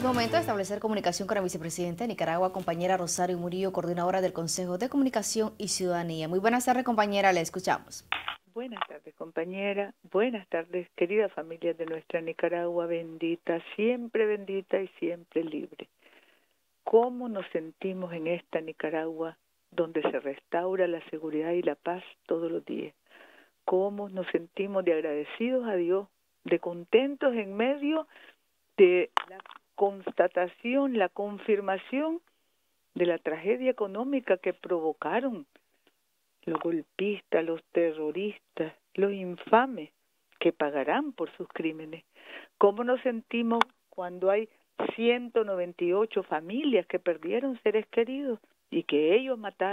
momento de establecer comunicación con la vicepresidenta de Nicaragua, compañera Rosario Murillo, coordinadora del Consejo de Comunicación y Ciudadanía. Muy buenas tardes, compañera, le escuchamos. Buenas tardes, compañera. Buenas tardes, querida familia de nuestra Nicaragua bendita y siempre libre. ¿Cómo nos sentimos en esta Nicaragua donde se restaura la seguridad y la paz todos los días? ¿Cómo nos sentimos de agradecidos a Dios, de contentos en medio de la constatación, la confirmación de la tragedia económica que provocaron los golpistas, los terroristas, los infames que pagarán por sus crímenes? ¿Cómo nos sentimos cuando hay 198 familias que perdieron seres queridos y que ellos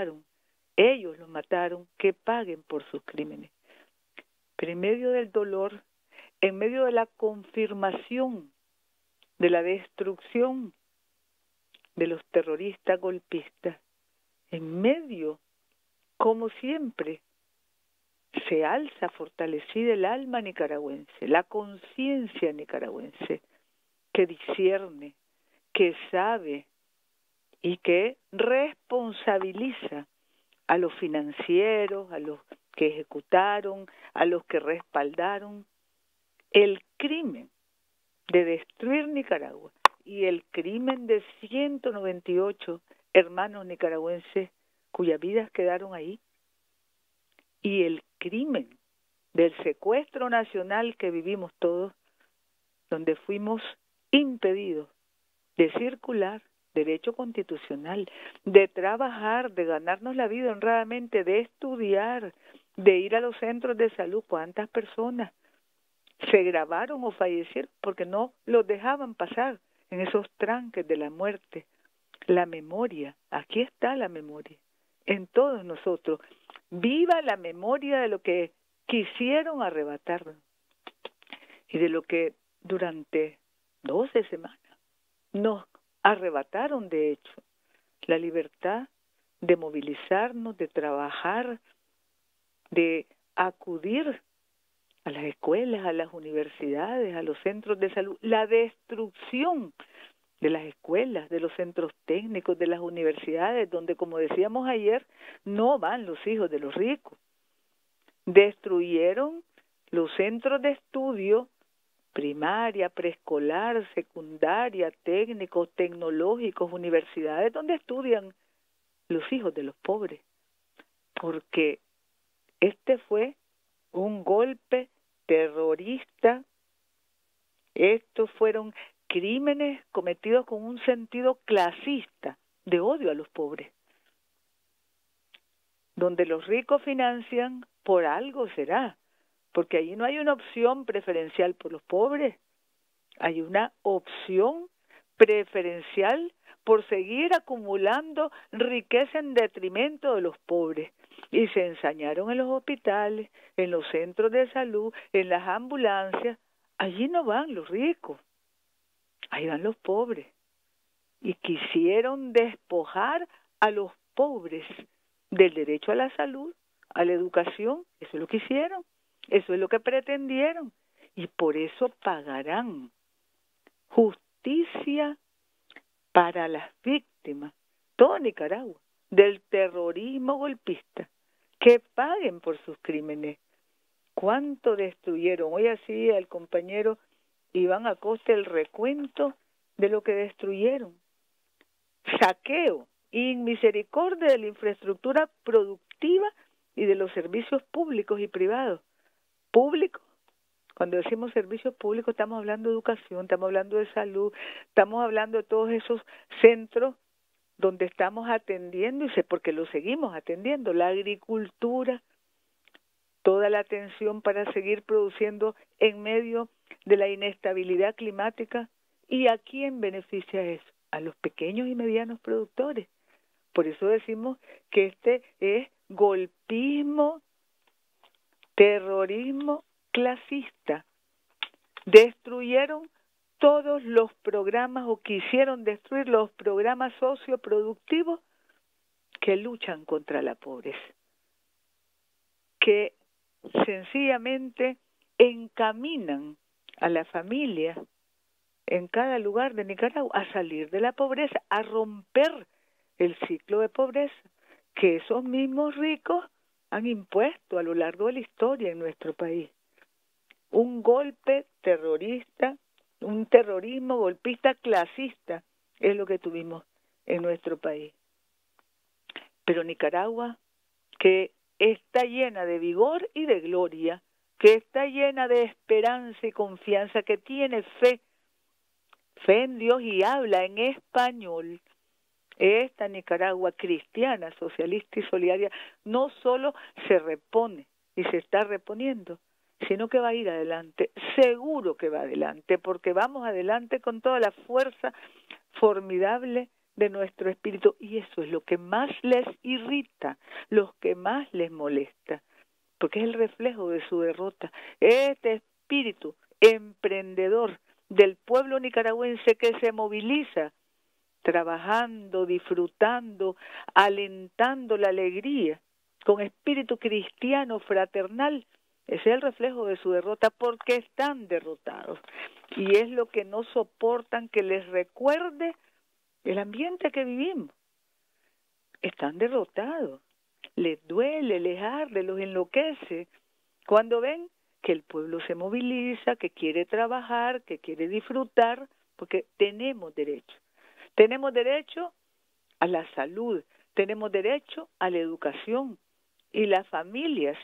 los mataron, que paguen por sus crímenes? Pero en medio del dolor, en medio de la confirmación de la destrucción de los terroristas golpistas, en medio, como siempre, se alza fortalecida el alma nicaragüense, la conciencia nicaragüense, que discierne, que sabe y que responsabiliza a los financieros, a los que ejecutaron, a los que respaldaron el crimen de destruir Nicaragua y el crimen de 198 hermanos nicaragüenses cuyas vidas quedaron ahí, y el crimen del secuestro nacional que vivimos todos, donde fuimos impedidos de circular, derecho constitucional, de trabajar, de ganarnos la vida honradamente, de estudiar, de ir a los centros de salud. ¿Cuántas personas se grabaron o fallecieron porque no los dejaban pasar en esos tranques de la muerte? La memoria, aquí está la memoria, en todos nosotros. Viva la memoria de lo que quisieron arrebatarnos y de lo que durante 12 semanas nos arrebataron, de hecho, la libertad de movilizarnos, de trabajar, de acudir a las escuelas, a las universidades, a los centros de salud, la destrucción de las escuelas, de los centros técnicos, de las universidades, donde, como decíamos ayer, no van los hijos de los ricos. Destruyeron los centros de estudio, primaria, preescolar, secundaria, técnicos, tecnológicos, universidades, donde estudian los hijos de los pobres, porque este fue un golpe terrorista. Estos fueron crímenes cometidos con un sentido clasista de odio a los pobres, donde los ricos financian, por algo será, porque allí no hay una opción preferencial por los pobres, hay una opción preferencial por seguir acumulando riqueza en detrimento de los pobres. Y se ensañaron en los hospitales, en los centros de salud, en las ambulancias. Allí no van los ricos, ahí van los pobres. Y quisieron despojar a los pobres del derecho a la salud, a la educación. Eso es lo que hicieron, eso es lo que pretendieron, y por eso pagarán. Justicia para las víctimas, todo Nicaragua, del terrorismo golpista, que paguen por sus crímenes. ¿Cuánto destruyeron? Hoy hacía el compañero Iván Acosta el recuento de lo que destruyeron. Saqueo, inmisericordia de la infraestructura productiva y de los servicios públicos y privados. Públicos, cuando decimos servicios públicos, estamos hablando de educación, estamos hablando de salud, estamos hablando de todos esos centros donde estamos atendiendo, y sé por qué lo seguimos atendiendo, la agricultura, toda la atención para seguir produciendo en medio de la inestabilidad climática. ¿Y a quién beneficia eso? A los pequeños y medianos productores. Por eso decimos que este es golpismo, terrorismo clasista. Destruyeron todos los programas, o quisieron destruir los programas socioproductivos que luchan contra la pobreza, que sencillamente encaminan a la familia en cada lugar de Nicaragua a salir de la pobreza, a romper el ciclo de pobreza que esos mismos ricos han impuesto a lo largo de la historia en nuestro país. Un golpe terrorista, un terrorismo golpista clasista es lo que tuvimos en nuestro país. Pero Nicaragua, que está llena de vigor y de gloria, que está llena de esperanza y confianza, que tiene fe en Dios y habla en español, esta Nicaragua cristiana, socialista y solidaria, no solo se repone y se está reponiendo, sino que va a ir adelante, seguro que va adelante, porque vamos adelante con toda la fuerza formidable de nuestro espíritu, y eso es lo que más les irrita, lo que más les molesta, porque es el reflejo de su derrota. Este espíritu emprendedor del pueblo nicaragüense que se moviliza, trabajando, disfrutando, alentando la alegría, con espíritu cristiano fraternal, ese es el reflejo de su derrota, porque están derrotados. Y es lo que no soportan que les recuerde el ambiente que vivimos. Están derrotados, les duele, les arde, los enloquece, cuando ven que el pueblo se moviliza, que quiere trabajar, que quiere disfrutar, porque tenemos derecho. Tenemos derecho a la salud, tenemos derecho a la educación, y las familias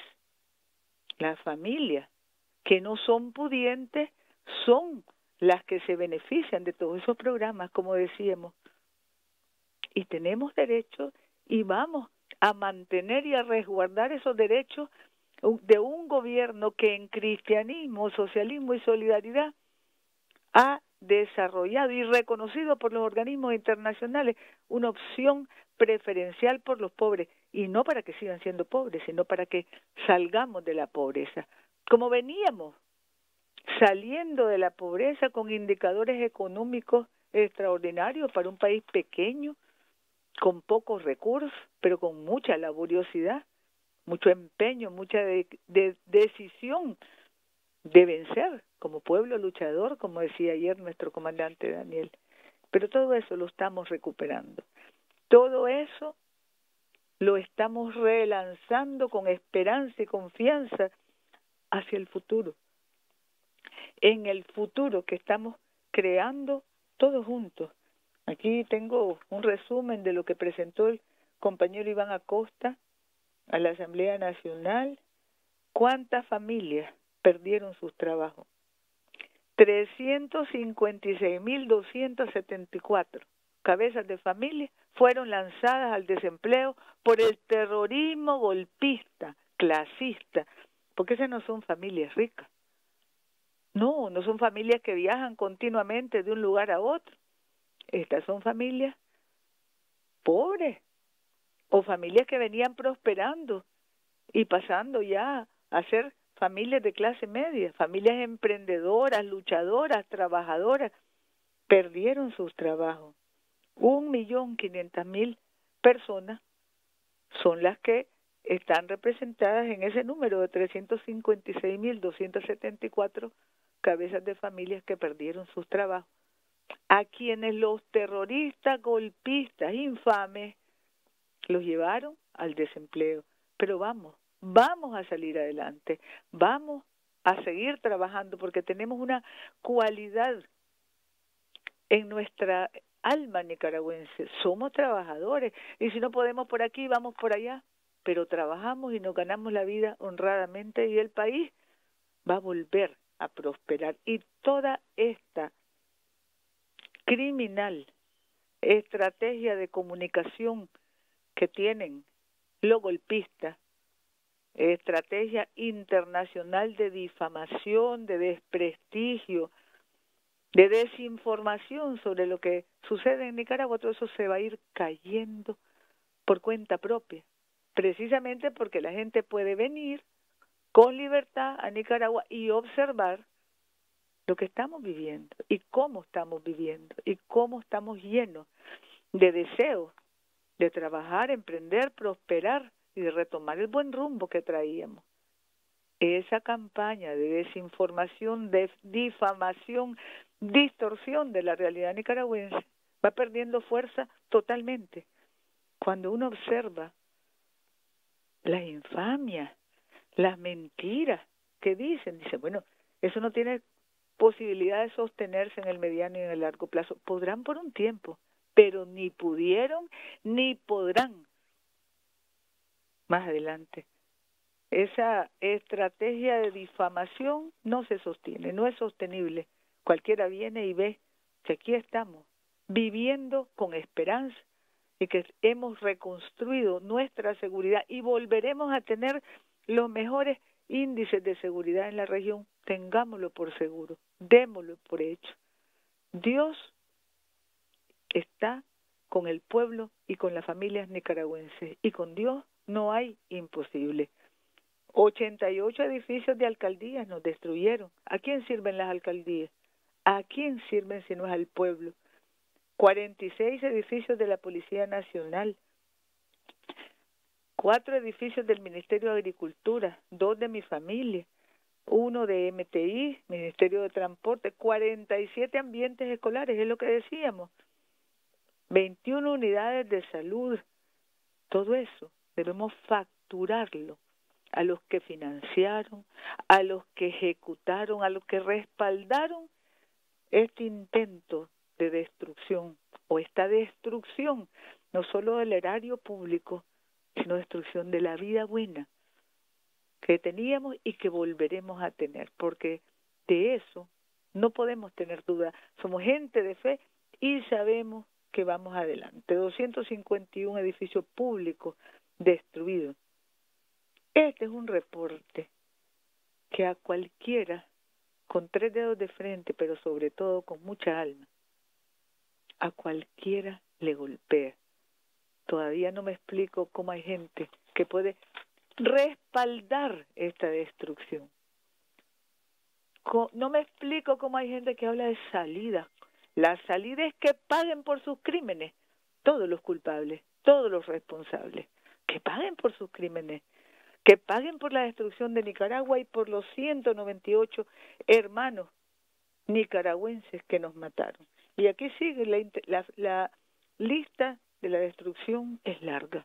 que no son pudientes son las que se benefician de todos esos programas, como decíamos. Y tenemos derechos y vamos a mantener y a resguardar esos derechos de un gobierno que en cristianismo, socialismo y solidaridad ha desarrollado y reconocido por los organismos internacionales una opción preferencial por los pobres, y no para que sigan siendo pobres, sino para que salgamos de la pobreza. Como veníamos saliendo de la pobreza con indicadores económicos extraordinarios para un país pequeño, con pocos recursos, pero con mucha laboriosidad, mucho empeño, mucha decisión de vencer como pueblo luchador, como decía ayer nuestro comandante Daniel. Pero todo eso lo estamos recuperando. Todo eso lo estamos relanzando con esperanza y confianza hacia el futuro. En el futuro que estamos creando todos juntos. Aquí tengo un resumen de lo que presentó el compañero Iván Acosta a la Asamblea Nacional. ¿Cuántas familias perdieron sus trabajos? 356.274 cabezas de familia fueron lanzadas al desempleo por el terrorismo golpista, clasista, porque esas no son familias ricas. No son familias que viajan continuamente de un lugar a otro. Estas son familias pobres o familias que venían prosperando y pasando ya a ser familias de clase media, familias emprendedoras, luchadoras, trabajadoras, perdieron sus trabajos. 1.500.000 personas son las que están representadas en ese número de 356.274 cabezas de familias que perdieron sus trabajos, a quienes los terroristas, golpistas, infames, los llevaron al desempleo. Pero vamos a salir adelante, vamos a seguir trabajando, porque tenemos una cualidad en nuestra alma nicaragüense, somos trabajadores, y si no podemos por aquí, vamos por allá, pero trabajamos y nos ganamos la vida honradamente, y el país va a volver a prosperar. Y toda esta criminal estrategia de comunicación que tienen los golpistas, estrategia internacional de difamación, de desprestigio, de desinformación sobre lo que sucede en Nicaragua, todo eso se va a ir cayendo por cuenta propia, precisamente porque la gente puede venir con libertad a Nicaragua y observar lo que estamos viviendo y cómo estamos viviendo y cómo estamos llenos de deseos de trabajar, emprender, prosperar y de retomar el buen rumbo que traíamos. esa campaña de desinformación, de difamación, distorsión de la realidad nicaragüense va perdiendo fuerza totalmente. Cuando uno observa las infamias, las mentiras que dicen, dice, bueno, eso no tiene posibilidad de sostenerse en el mediano y en el largo plazo. Podrán por un tiempo, pero ni pudieron ni podrán más adelante. Esa estrategia de difamación no se sostiene, no es sostenible. Cualquiera viene y ve que aquí estamos viviendo con esperanza y que hemos reconstruido nuestra seguridad y volveremos a tener los mejores índices de seguridad en la región. Tengámoslo por seguro, démoslo por hecho. Dios está con el pueblo y con las familias nicaragüenses, y con Dios no hay imposible. 88 edificios de alcaldías nos destruyeron. ¿A quién sirven las alcaldías? ¿A quién sirven si no es al pueblo? 46 edificios de la Policía Nacional, 4 edificios del Ministerio de Agricultura, 2 de mi familia, 1 de MTI, Ministerio de Transporte, 47 ambientes escolares, es lo que decíamos, 21 unidades de salud. Todo eso debemos facturarlo a los que financiaron, a los que ejecutaron, a los que respaldaron este intento de destrucción o esta destrucción, no solo del erario público, sino destrucción de la vida buena que teníamos y que volveremos a tener, porque de eso no podemos tener duda. Somos gente de fe y sabemos que vamos adelante. 251 edificios públicos destruidos. Este es un reporte que a cualquiera, con 3 dedos de frente, pero sobre todo con mucha alma, a cualquiera le golpea. Todavía no me explico cómo hay gente que puede respaldar esta destrucción. No me explico cómo hay gente que habla de salida. La salida es que paguen por sus crímenes todos los culpables, todos los responsables, que paguen por sus crímenes, que paguen por la destrucción de Nicaragua y por los 198 hermanos nicaragüenses que nos mataron. Y aquí sigue la lista de la destrucción, es larga.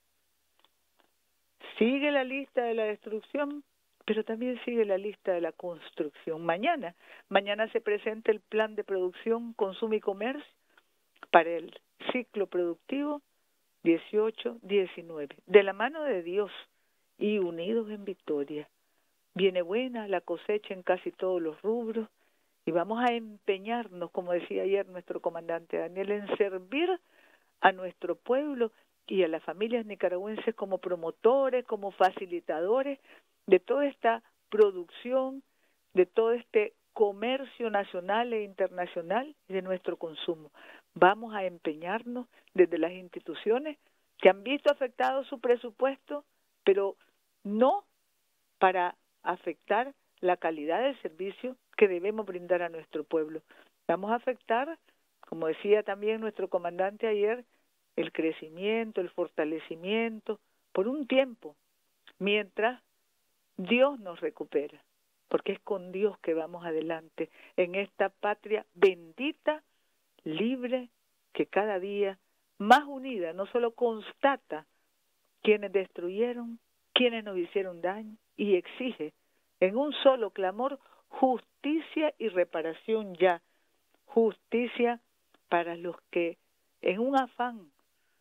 Sigue la lista de la destrucción, pero también sigue la lista de la construcción. Mañana se presenta el plan de producción, consumo y comercio para el ciclo productivo 18-19, de la mano de Dios y unidos en victoria. Viene buena la cosecha en casi todos los rubros y vamos a empeñarnos, como decía ayer nuestro comandante Daniel, en servir a nuestro pueblo y a las familias nicaragüenses como promotores, como facilitadores de toda esta producción, de todo este comercio nacional e internacional y de nuestro consumo. Vamos a empeñarnos desde las instituciones que han visto afectado su presupuesto, pero no para afectar la calidad del servicio que debemos brindar a nuestro pueblo. Vamos a afectar, como decía también nuestro comandante ayer, el crecimiento, el fortalecimiento, por un tiempo, mientras Dios nos recupera, porque es con Dios que vamos adelante en esta patria bendita, libre, que cada día más unida, no solo constata quienes destruyeron, quienes nos hicieron daño, y exige en un solo clamor justicia y reparación ya, justicia para los que en un afán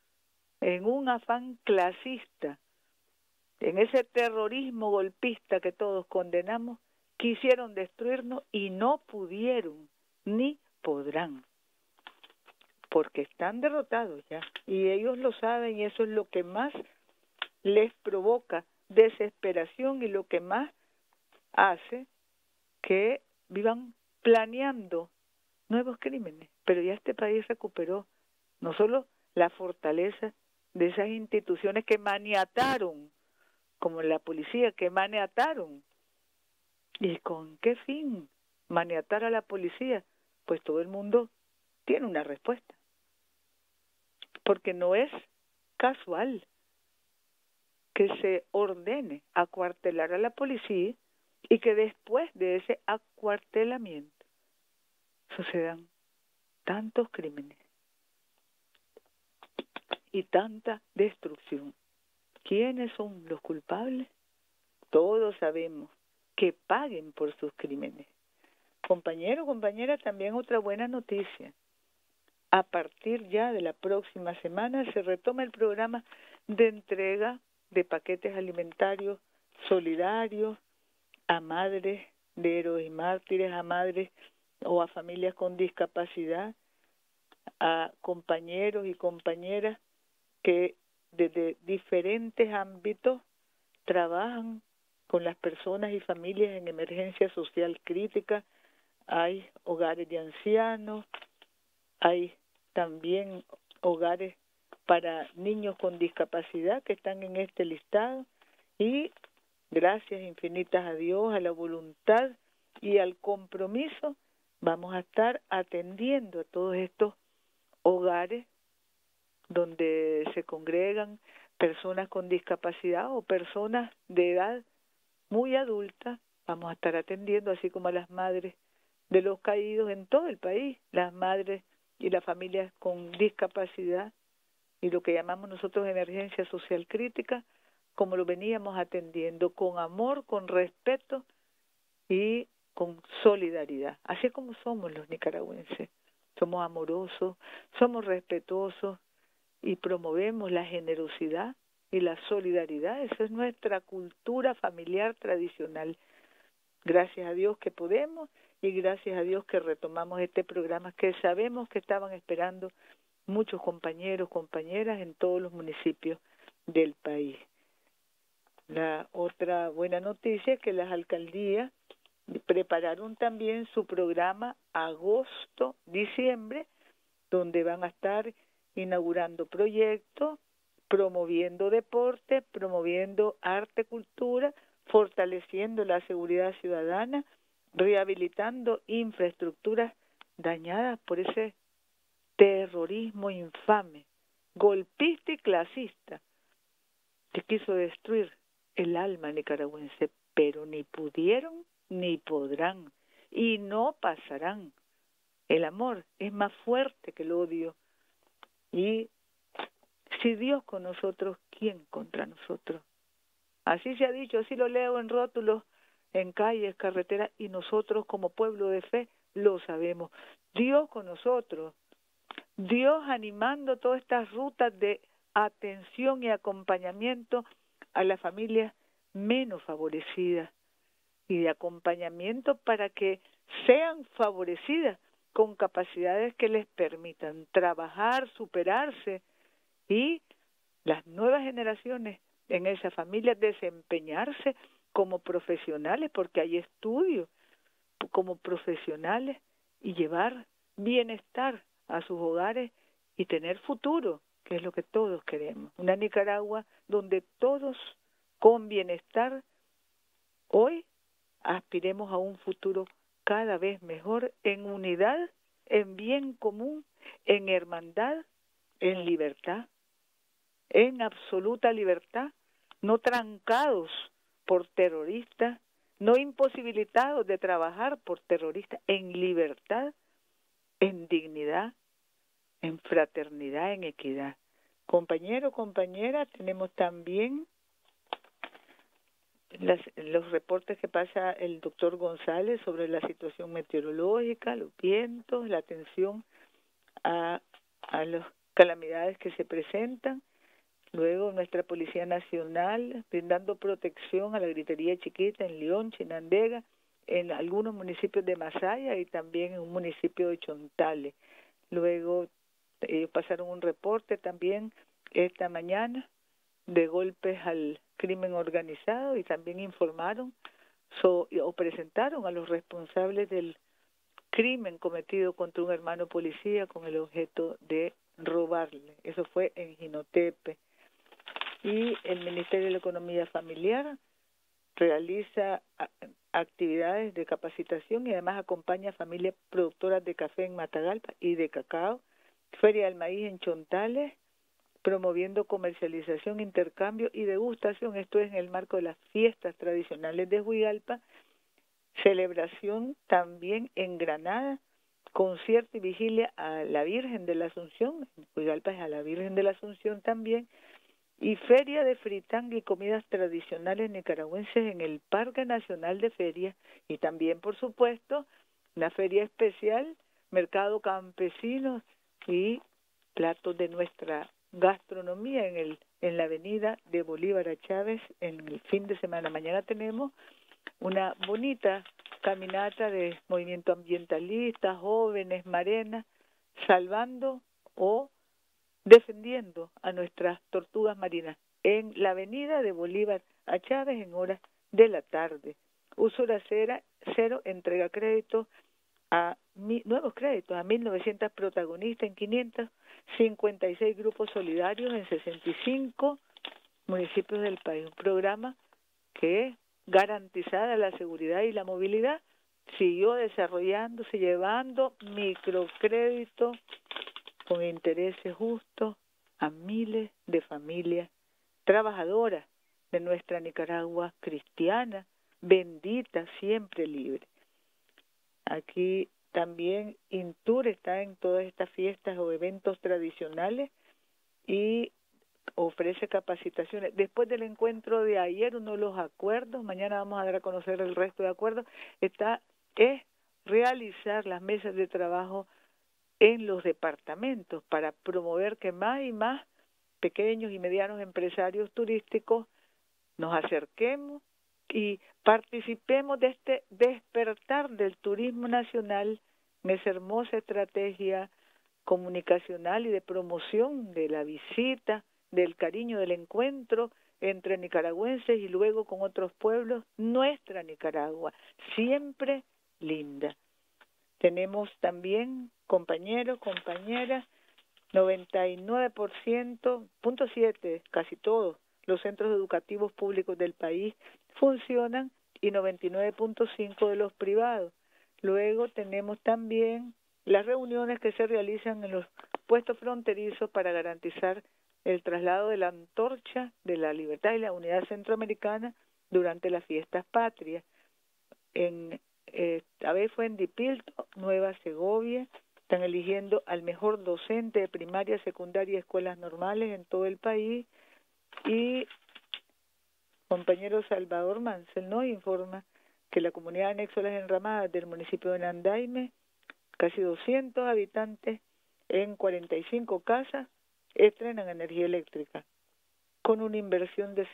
clasista, en ese terrorismo golpista que todos condenamos, quisieron destruirnos y no pudieron ni podrán, porque están derrotados ya y ellos lo saben, y eso es lo que más les provoca desesperación y lo que más hace que vivan planeando nuevos crímenes. Pero ya este país recuperó no solo la fortaleza de esas instituciones que maniataron, como la policía, que maniataron. ¿Y con qué fin maniatar a la policía? Pues todo el mundo tiene una respuesta. Porque no es casual que se ordene acuartelar a la policía y que después de ese acuartelamiento sucedan tantos crímenes y tanta destrucción. ¿Quiénes son los culpables? Todos sabemos, que paguen por sus crímenes. Compañero, compañera, también otra buena noticia. A partir ya de la próxima semana se retoma el programa de entrega de paquetes alimentarios solidarios a madres de héroes y mártires, a madres o a familias con discapacidad, a compañeros y compañeras que desde diferentes ámbitos trabajan con las personas y familias en emergencia social crítica. Hay hogares de ancianos, hay también hogares para niños con discapacidad que están en este listado y gracias infinitas a Dios, a la voluntad y al compromiso, vamos a estar atendiendo a todos estos hogares donde se congregan personas con discapacidad o personas de edad muy adulta. Vamos a estar atendiendo, así como a las madres de los caídos en todo el país, las madres y las familias con discapacidad y lo que llamamos nosotros emergencia social crítica, como lo veníamos atendiendo, con amor, con respeto y con solidaridad. Así es como somos los nicaragüenses. Somos amorosos, somos respetuosos y promovemos la generosidad y la solidaridad. Esa es nuestra cultura familiar tradicional. Gracias a Dios que podemos y gracias a Dios que retomamos este programa que sabemos que estaban esperando muchos compañeros, compañeras en todos los municipios del país. La otra buena noticia es que las alcaldías prepararon también su programa agosto-diciembre, donde van a estar inaugurando proyectos, promoviendo deporte, promoviendo arte, cultura, fortaleciendo la seguridad ciudadana, rehabilitando infraestructuras dañadas por ese terrorismo infame, golpista y clasista, que quiso destruir el alma nicaragüense, pero ni pudieron ni podrán y no pasarán. El amor es más fuerte que el odio y si Dios con nosotros, ¿quién contra nosotros? Así se ha dicho, así lo leo en rótulos, en calles, carreteras, y nosotros como pueblo de fe lo sabemos. Dios con nosotros, Dios animando todas estas rutas de atención y acompañamiento a las familias menos favorecidas y de acompañamiento para que sean favorecidas con capacidades que les permitan trabajar, superarse y las nuevas generaciones en esa familia desempeñarse como profesionales, porque hay estudios como profesionales y llevar bienestar a sus hogares y tener futuro, que es lo que todos queremos. Una Nicaragua donde todos con bienestar hoy aspiremos a un futuro cada vez mejor en unidad, en bien común, en hermandad, en libertad, en absoluta libertad, no trancados por terroristas, no imposibilitados de trabajar por terroristas, en libertad, en dignidad, en fraternidad, en equidad. Compañero, compañera, tenemos también los reportes que pasa el doctor González sobre la situación meteorológica, los vientos, la atención a las calamidades que se presentan. Luego nuestra Policía Nacional brindando protección a la gritería chiquita en León, Chinandega, en algunos municipios de Masaya y también en un municipio de Chontales. Luego ellos pasaron un reporte también esta mañana de golpes al crimen organizado y también informaron o presentaron a los responsables del crimen cometido contra un hermano policía con el objeto de robarle. Eso fue en Jinotepe. Y el Ministerio de la Economía Familiar realiza actividades de capacitación y además acompaña a familias productoras de café en Matagalpa y de cacao, Feria del Maíz en Chontales, promoviendo comercialización, intercambio y degustación. Esto es en el marco de las fiestas tradicionales de Huigalpa. Celebración también en Granada, concierto y vigilia a la Virgen de la Asunción. En Huigalpa es a la Virgen de la Asunción también. Y feria de fritanga y comidas tradicionales nicaragüenses en el Parque Nacional de Ferias. Y también, por supuesto, una feria especial, mercado campesino y platos de nuestra gastronomía en la avenida de Bolívar a Chávez en el fin de semana. Mañana tenemos una bonita caminata de movimiento ambientalista, jóvenes, Marena, salvando o defendiendo a nuestras tortugas marinas en la avenida de Bolívar a Chávez en horas de la tarde. Usura cero, entrega créditos nuevos créditos a 1.900 protagonistas en 556 grupos solidarios en 65 municipios del país. Un programa que, garantizada la seguridad y la movilidad, siguió desarrollándose, llevando microcréditos con intereses justos a miles de familias trabajadoras de nuestra Nicaragua cristiana, bendita, siempre libre. Aquí también Intur está en todas estas fiestas o eventos tradicionales y ofrece capacitaciones. Después del encuentro de ayer, uno de los acuerdos, mañana vamos a dar a conocer el resto de acuerdos, es realizar las mesas de trabajo en los departamentos para promover que más y más pequeños y medianos empresarios turísticos nos acerquemos y participemos de este despertar del turismo nacional en esa hermosa estrategia comunicacional y de promoción de la visita, del cariño, del encuentro entre nicaragüenses y luego con otros pueblos, nuestra Nicaragua, siempre linda. Tenemos también compañeros, compañeras, 99.7, casi todos los centros educativos públicos del país funcionan y 99.5 de los privados. Luego tenemos también las reuniones que se realizan en los puestos fronterizos para garantizar el traslado de la antorcha de la libertad y la unidad centroamericana durante las fiestas patrias. Esta vez fue en Dipilto, Nueva Segovia. Están eligiendo al mejor docente de primaria, secundaria y escuelas normales en todo el país. Y compañero Salvador Mansell nos informa que la comunidad anexo a las enramadas del municipio de Nandaime, casi 200 habitantes en 45 casas, estrenan energía eléctrica con una inversión de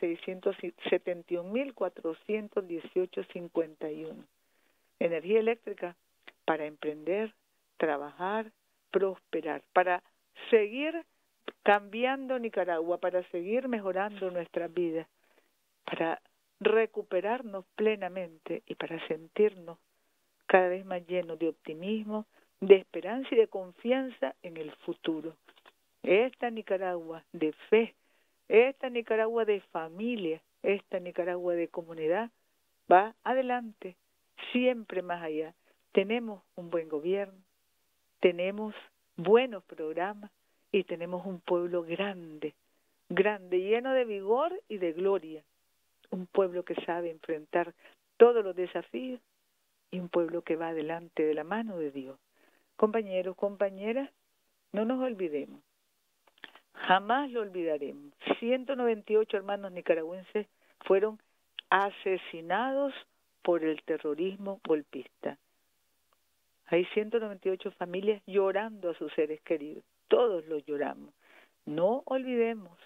671.418.51. Energía eléctrica para emprender, trabajar, prosperar, para seguir cambiando Nicaragua, para seguir mejorando nuestras vidas, para recuperarnos plenamente y para sentirnos cada vez más llenos de optimismo, de esperanza y de confianza en el futuro. Esta Nicaragua de fe, esta Nicaragua de familia, esta Nicaragua de comunidad va adelante, siempre más allá. Tenemos un buen gobierno, tenemos buenos programas y tenemos un pueblo grande, grande, lleno de vigor y de gloria. Un pueblo que sabe enfrentar todos los desafíos y un pueblo que va adelante de la mano de Dios. Compañeros, compañeras, no nos olvidemos, jamás lo olvidaremos. 198 hermanos nicaragüenses fueron asesinados por el terrorismo golpista. Hay 198 familias llorando a sus seres queridos. Todos los lloramos. No olvidemos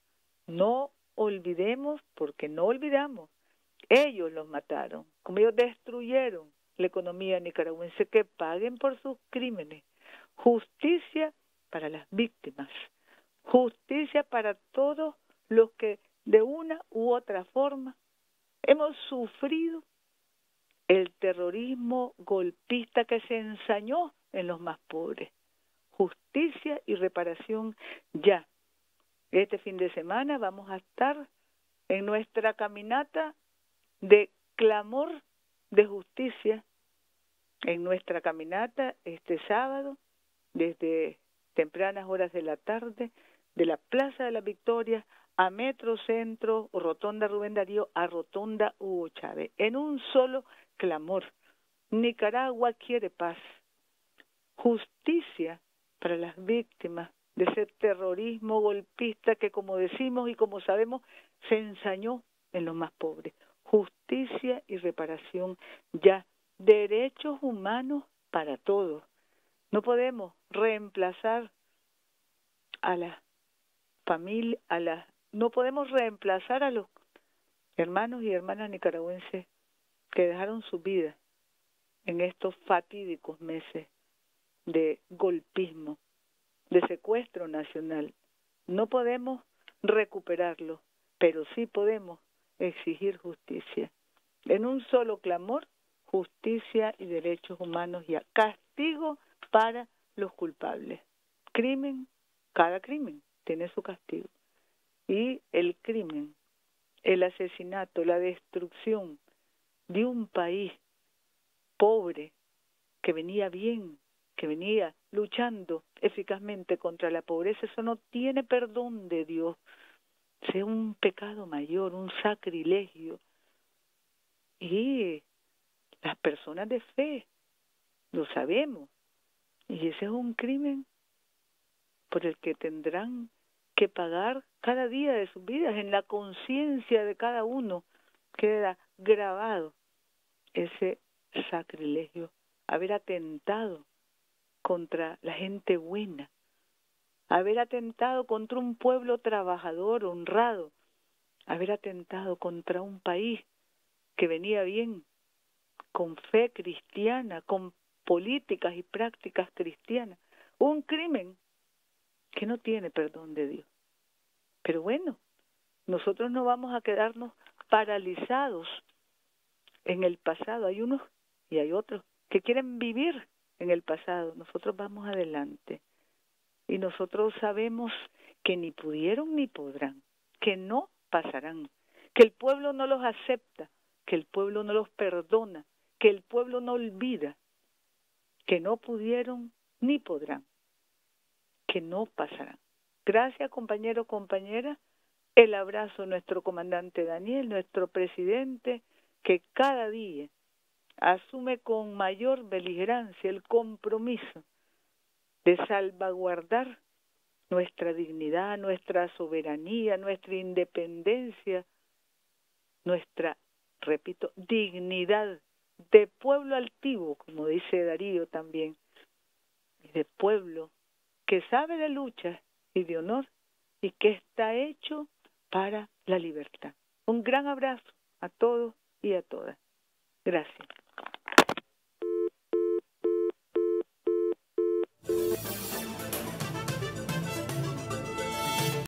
porque no olvidamos. Ellos los mataron, como ellos destruyeron la economía nicaragüense, que paguen por sus crímenes. Justicia para las víctimas, justicia para todos los que de una u otra forma hemos sufrido el terrorismo golpista que se ensañó en los más pobres. Justicia y reparación ya. Este fin de semana vamos a estar en nuestra caminata de clamor de justicia, en nuestra caminata este sábado, desde tempranas horas de la tarde, de la Plaza de las Victorias a Metro Centro o Rotonda Rubén Darío a Rotonda Hugo Chávez, en un solo clamor. Nicaragua quiere paz, justicia para las víctimas de ese terrorismo golpista que, como decimos y como sabemos, se ensañó en los más pobres. Justicia y reparación ya, derechos humanos para todos. No podemos reemplazar a las familias, no podemos reemplazar a los hermanos y hermanas nicaragüenses que dejaron su vida en estos fatídicos meses de golpismo, de secuestro nacional. No podemos recuperarlo, pero sí podemos exigir justicia. En un solo clamor, justicia y derechos humanos y castigo para los culpables. Crimen, cada crimen tiene su castigo. Y el crimen, el asesinato, la destrucción de un país pobre que venía bien, que venía luchando eficazmente contra la pobreza, eso no tiene perdón de Dios. Es un pecado mayor, un sacrilegio. Y las personas de fe lo sabemos. Y ese es un crimen por el que tendrán que pagar cada día de sus vidas. En la conciencia de cada uno queda grabado ese sacrilegio, haber atentado contra la gente buena, haber atentado contra un pueblo trabajador, honrado, haber atentado contra un país que venía bien, con fe cristiana, con políticas y prácticas cristianas. Un crimen que no tiene perdón de Dios. Pero bueno, nosotros no vamos a quedarnos paralizados en el pasado. Hay unos y hay otros que quieren vivir en el pasado. Nosotros vamos adelante. Y nosotros sabemos que ni pudieron ni podrán, que no pasarán, que el pueblo no los acepta, que el pueblo no los perdona, que el pueblo no olvida, que no pudieron ni podrán, que no pasarán. Gracias, compañero, compañera. El abrazo a nuestro comandante Daniel, nuestro presidente, que cada día asume con mayor beligerancia el compromiso de salvaguardar nuestra dignidad, nuestra soberanía, nuestra independencia, nuestra, repito, dignidad de pueblo altivo, como dice Darío también, y de pueblo que sabe de lucha y de honor y que está hecho para la libertad. Un gran abrazo a todos y a todas. Gracias.